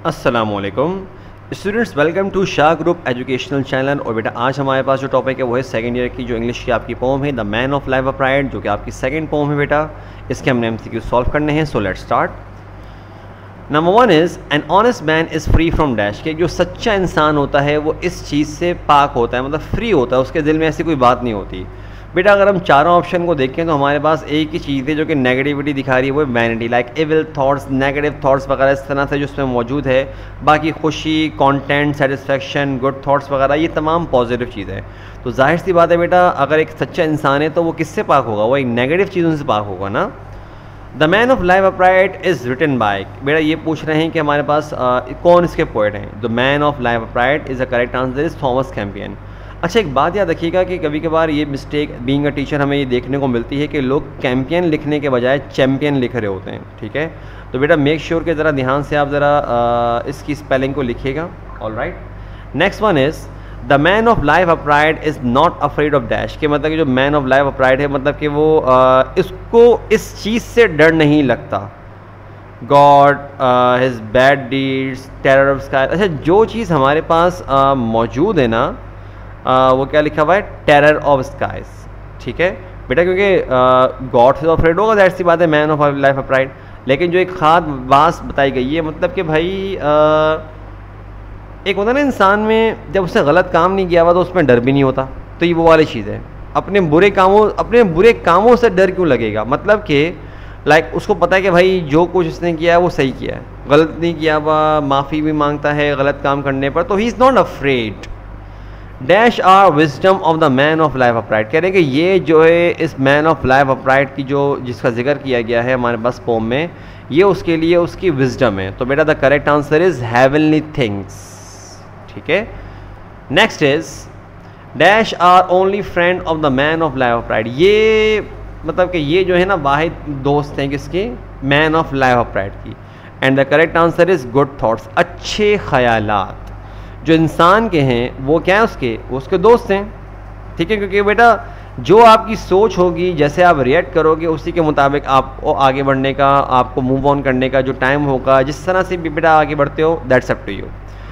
अस्सलामुअलैकुम students, welcome to Shah group educational channel. और बेटा आज हमारे पास जो टॉपिक है वो है सेकंड ईयर की जो इंग्लिश की आपकी पोम है the man of life of pride, जो कि आपकी सेकंड पोम है बेटा। इसके हमने एमसीक्यू सॉल्व करने हैं। So let's start. Number one is an honest man is free from dash, कि जो सच्चा इंसान होता है वो इस चीज़ से पाक होता है, मतलब फ्री होता है, उसके दिल में ऐसी कोई बात नहीं होती। बेटा अगर हम चारों ऑप्शन को देखें तो हमारे पास एक ही चीज़ है जो कि नेगेटिविटी दिखा रही है, वो है vanity, like evil thoughts, negative thoughts वगैरह इस तरह से जो उसमें मौजूद है। बाकी खुशी, कंटेंट, सेटिस्फेक्शन, गुड थॉट्स वगैरह ये तमाम पॉजिटिव चीज़ें हैं। तो जाहिर सी बात है बेटा, अगर एक सच्चा इंसान है तो वो किससे पाक होगा? वो एक नेगेटिव चीज़ों से पाक होगा ना। The man of life of pride is written by, बेटा ये पूछ रहे हैं कि हमारे पास कौन इसके पोएट हैं। The man of life of pride is the correct answer is Thomas Campion. अच्छा, एक बात याद रखिएगा कि कभी कभार ये मिस्टेक बीइंग अ टीचर हमें ये देखने को मिलती है कि लोग कैंपियन लिखने के बजाय चैम्पियन लिख रहे होते हैं। ठीक है, तो बेटा मेक श्योर कि ज़रा ध्यान से आप ज़रा इसकी स्पेलिंग को लिखिएगा। Alright, next one is the man of life of pride is not afraid of dash, के मतलब कि जो man of life of pride है मतलब कि वो इसको इस चीज़ से डर नहीं लगता। God, his bad deeds, terror of sky. अच्छा, जो चीज़ हमारे पास मौजूद है ना वो क्या लिखा हुआ है? Terror of skies. ठीक है बेटा, क्योंकि गॉड से तो अफ्रेड होगा, दैट्स सी बात है, man of life of pride. लेकिन जो एक खास बात बताई गई है, मतलब कि भाई एक होता है ना इंसान में, जब उसने गलत काम नहीं किया हुआ तो उसमें डर भी नहीं होता। तो ये वो वाली चीज़ है। अपने बुरे कामों से डर क्यों लगेगा? मतलब कि लाइक उसको पता है कि भाई जो कुछ उसने किया है वो सही किया है, गलत नहीं किया हुआ, माफ़ी भी मांगता है गलत काम करने पर, तो he is not afraid. Dash are wisdom of the man of life of pride, कह रहे हैं कि ये जो है इस man of life of pride की जो जिसका जिक्र किया गया है हमारे पास पोम में, ये उसके लिए उसकी विजडम है। तो बेटा the correct answer is heavenly things. ठीक है, next is dash are only friend of the man of life of pride, ये मतलब कि ये जो है ना वाहिद दोस्त हैं किसके? Man of life of pride की। And the correct answer is good thoughts, अच्छे ख्यालात जो इंसान के हैं वो क्या है वो उसके दोस्त हैं। ठीक है, क्योंकि बेटा जो आपकी सोच होगी, जैसे आप रिएक्ट करोगे, उसी के मुताबिक आपको आगे बढ़ने का, आपको मूव ऑन करने का जो टाइम होगा, जिस तरह से भी बेटा आगे बढ़ते हो, that's up to you.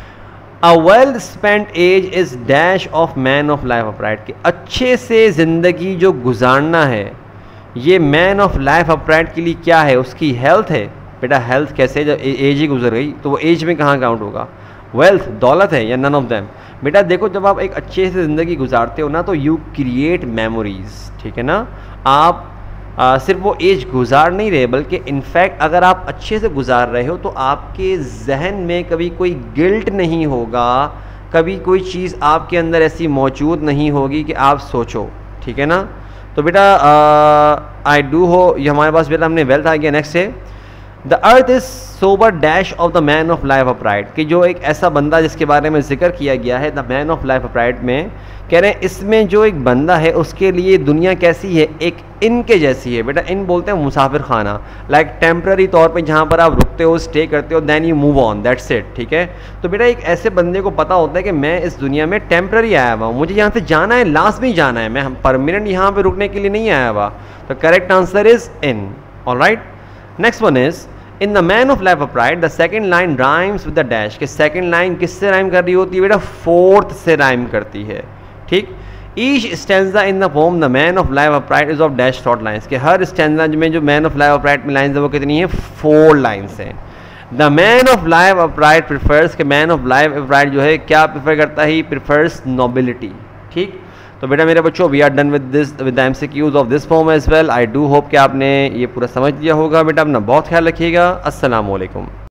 A well spent age is dash of man of life of pride, कि अच्छे से ज़िंदगी जो गुजारना है ये man of life of pride के लिए क्या है? उसकी हेल्थ है। बेटा हेल्थ कैसे, जब एज ही गुजर गई तो वो एज में कहाँ काउंट होगा? वेल्थ, दौलत है, या नन ऑफ देम? बेटा देखो, जब आप एक अच्छे से ज़िंदगी गुजारते हो ना तो यू क्रिएट मेमोरीज़। ठीक है ना, आप सिर्फ वो एज गुजार नहीं रहे, बल्कि इनफैक्ट अगर आप अच्छे से गुजार रहे हो तो आपके जहन में कभी कोई गिल्ट नहीं होगा, कभी कोई चीज़ आपके अंदर ऐसी मौजूद नहीं होगी कि आप सोचो। ठीक है ना, तो बेटा आई डू हो, ये हमारे पास बेटा हमने वेल्थ आ गया। नेक्स्ट है the earth is sober dash of the man of life of pride, कि जो एक ऐसा बंदा जिसके बारे में जिक्र किया गया है the man of life of pride में, कह रहे हैं इसमें जो एक बंदा है उसके लिए दुनिया कैसी है? एक इन के जैसी है। बेटा इन बोलते हैं मुसाफिर खाना, लाइक टेम्प्रेरी तौर पे जहाँ पर आप रुकते हो, स्टे करते हो, then you move on, that's it. ठीक है, तो बेटा एक ऐसे बंदे को पता होता है कि मैं इस दुनिया में टेम्प्रेरी आया हुआ हूँ, मुझे यहाँ से जाना है, लाजमी जाना है, मैं परमानेंट यहाँ पर रुकने के लिए नहीं आया हुआ। तो correct answer is in. Alright, next one is in the man of life of pride the second line rhymes with the dash, के सेकेंड लाइन किससे राइम कर रही होती है? बेटा फोर्थ से राइम करती है। ठीक, each stanza in the poem the man of life of pride is of dash short lines, के हर स्टैंजा में जो man of life of pride में लाइन्स है वो कितनी है? 4 लाइन्स हैं। The man of life of pride prefers, के man of life of pride जो है क्या प्रेफर करता है? Prefers nobility. ठीक, तो बेटा मेरे बच्चों we are done with the MCQs of this form as well. I do hope कि आपने ये पूरा समझ लिया होगा। बेटा अपना बहुत ख्याल रखिएगा। अस्सलाम वालेकुम।